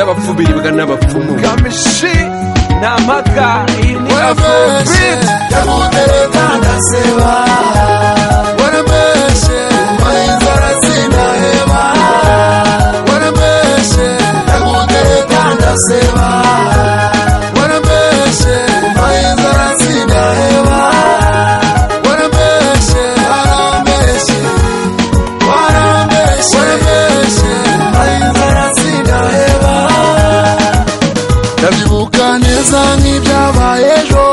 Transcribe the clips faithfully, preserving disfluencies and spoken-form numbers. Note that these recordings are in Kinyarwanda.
by'abapfu biribwa n'abapfumu Kamishi n'amaka iyi ni Afrobeat yamutereka ndaseba warabeshe mayinzara sinaheba warabeshe yamutereka ndaseba warabeshe mayinzara sinaheba warabeshe warabeshe warabeshe warabeshe mayinzara sinaheba ndabibuka neza nk'ibyabaye ejo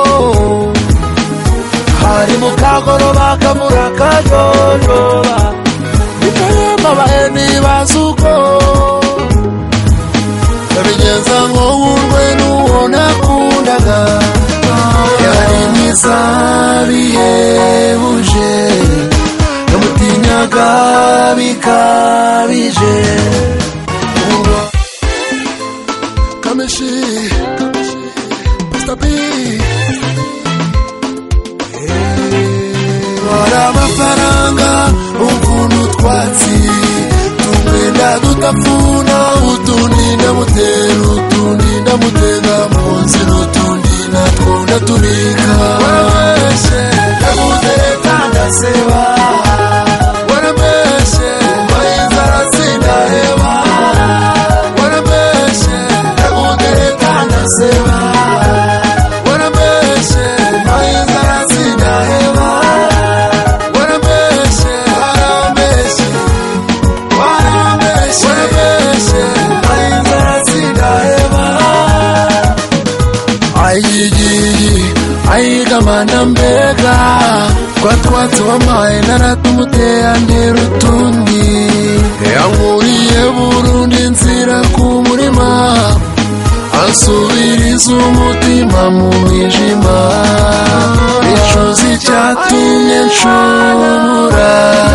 hari mu kagoroba kamura kajojoba bibaye nibaza uko ndabigenza ngo wumve n'uwo nakundaga yari mwiza bihebuje namutinyaga bikabije Kamishi Pastor B Wara amafaranga ukuntu twatsi tumwenda dutapfuna utundi ndamutera utundi ndamutega mu nzira utundi natwo ndaturika warabeshe ndamutereka ndaseba warabeshe mayinzara sindaheba warabeshe ndamutereka ndaseba warabeshe mayinzara sindaheba warabeshe warabeshe warabeshe warabeshe mayinzara sindaheba ayigigi ayigamana mbega kwa twatsi wamaye naratumuteye ndera utundi yankuriye Burundi nzira ku murima ansubiriza umutima mu mwijima icuzi cyatumye nshobora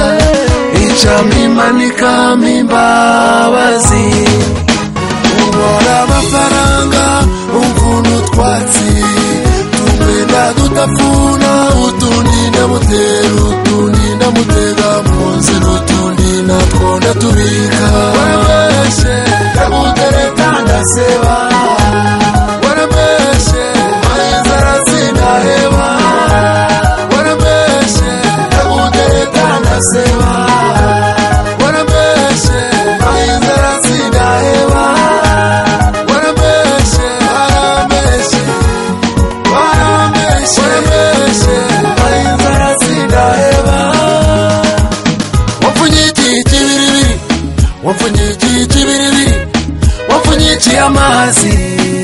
icamimanikamo imbabazi ubora amafaranga ukuntu twatsi tumwenda dutapfuna utundi ndamutera utundi ndamutega mu nzira utundi natwo ndaturika warabeshe ndamutereka ndaseba warabeshe mayinzara sindaheba warabeshe ndamutereka ndaseba warabeshe mayinzara sindaheba warabeshe warabeshe warabeshe warabeshe mayinzara sindaheba wapfunyiki kibiribiri wapfunyiki kibiribiri wapfunyiki amazi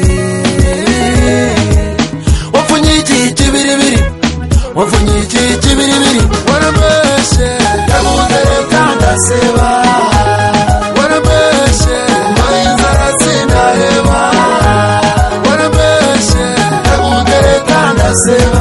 wapfunyiki kibiribiri wapfunyiki kibiribiri warabeshe ndamutereka ndaseba warabeshe mayinzara sindaheba warabeshe ndamutereka ndaseba